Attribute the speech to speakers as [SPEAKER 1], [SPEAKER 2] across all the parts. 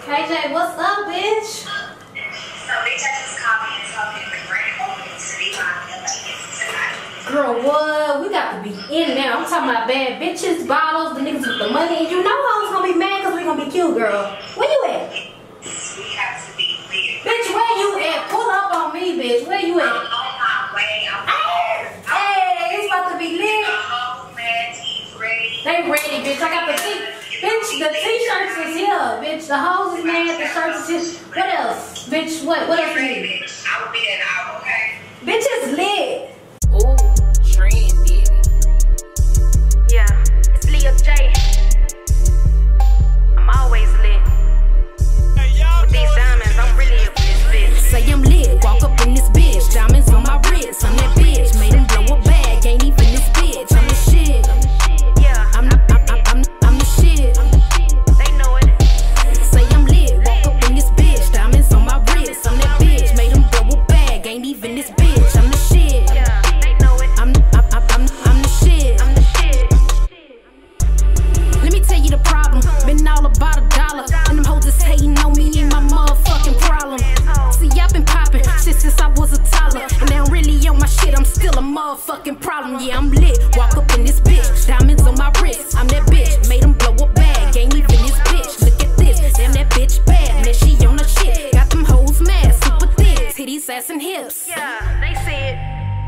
[SPEAKER 1] Hey Jay, what's up, bitch?
[SPEAKER 2] So bitch, I just called me and told me to bring home to be my tonight.
[SPEAKER 1] Girl, what? We got to be in there. I'm talking about bad bitches, bottles, the niggas with the money. And you know I was gonna be mad because we gonna be cute, girl. Where you at?
[SPEAKER 2] We have to be lit.
[SPEAKER 1] Bitch, where you at? Pull up on me, bitch. Where you at?
[SPEAKER 2] I'm on my way.
[SPEAKER 1] Hey, it's about to be lit.
[SPEAKER 2] The whole mad team's ready.
[SPEAKER 1] They ready, bitch. I got the bitch, the t-shirts is here, bitch. The hoes is mad, the shirts is here. What else? Bitch, what else you need?
[SPEAKER 2] Bitch, I will be there now, okay?
[SPEAKER 1] Bitch is lit.
[SPEAKER 3] Ooh, trendy.
[SPEAKER 4] Yeah, it's Leah JAYE. I'm always lit. With these diamonds, I'm really up in this bitch.
[SPEAKER 5] Say I'm lit, walk up in this bitch. Diamonds on my wrist, I'm that bitch. Made him blow a bag, ain't even this bitch. I'm the shit.
[SPEAKER 4] Yeah,
[SPEAKER 5] I'm the shit.
[SPEAKER 4] they know it.
[SPEAKER 5] Say I'm lit, walk up in this bitch. Diamonds on my wrist, I'm that bitch. Made him blow a bag, ain't even this bitch. I'm the shit.
[SPEAKER 4] Yeah, they know it.
[SPEAKER 5] I'm the shit.
[SPEAKER 4] I'm the shit.
[SPEAKER 5] Let me tell you the problem. Been all about a dollar, and them hoes is hating on me ain't my motherfucking problem. See, I've been popping shit since I was a toddler, and now I'm really on my shit. I'm still a motherfucking problem. Yeah, I'm lit. Walk up in this bitch. Diamonds on my wrist. I'm that bitch. Made him blow a bag. Ain't even this bitch. Look at this. Damn, that bitch bad. Man, she on the shit. Got them hoes mad. Super thick. Titties, ass, and hips.
[SPEAKER 4] Yeah, they see it.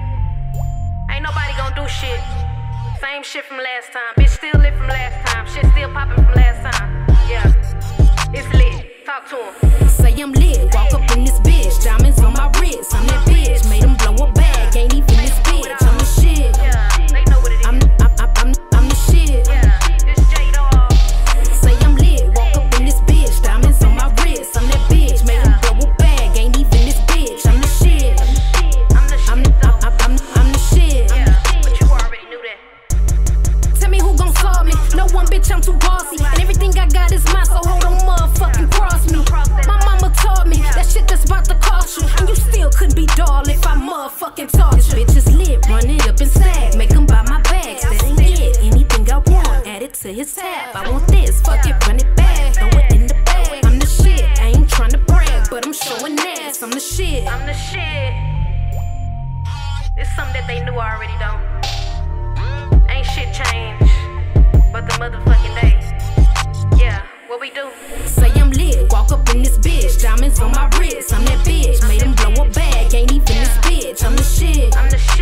[SPEAKER 4] Ain't nobody gonna do shit. Same shit from last time. Bitch still lit from last time. Shit still popping from last time. Yeah, it's lit. Talk to him.
[SPEAKER 5] Say I'm lit. Walk up in this bitch. Diamonds on my wrist. I'm that bitch. Made him blow a bag. Ain't even this bitch. I'm the shit.
[SPEAKER 4] Yeah, they know what it is.
[SPEAKER 5] I'm the shit.
[SPEAKER 4] Yeah, this J dog.
[SPEAKER 5] Say I'm lit. Walk up in this bitch. Diamonds on my wrist. I'm that bitch. Made him blow a bag. Ain't even this bitch. I'm the shit.
[SPEAKER 4] I'm the shit.
[SPEAKER 5] I'm the shit.
[SPEAKER 4] Yeah, but you already knew that.
[SPEAKER 5] Tell me who gon' solve me. No one, bitch, I'm too bossy. And everything I got is mine, so hold on, motherfucking cross me. My mama taught me that shit that's about to cost you. And you still could be dull if I motherfucking taught you. Bitch is lit, run it up and stack. Make him buy my bags, that ain't it. Anything I want, add it to his tab. I want this, fuck it, run it back. Throw it in the bag. I'm the shit, I ain't tryna brag, but I'm showing ass. I'm the shit.
[SPEAKER 4] I'm the shit. It's something that they knew already, though. Ain't shit changed, but the motherfucking day. Yeah, what we do?
[SPEAKER 5] Say I'm lit, walk up in this bitch. Diamonds on my wrist, I'm that bitch. Made him blow a bag, ain't even this bitch. I'm the shit.
[SPEAKER 4] I'm the shit.